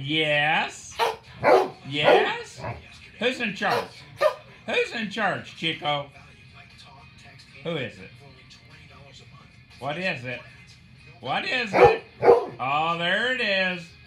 Yes? Yes? Who's in charge? Who's in charge, Chico? Who is it? What is it? What is it? Oh, there it is.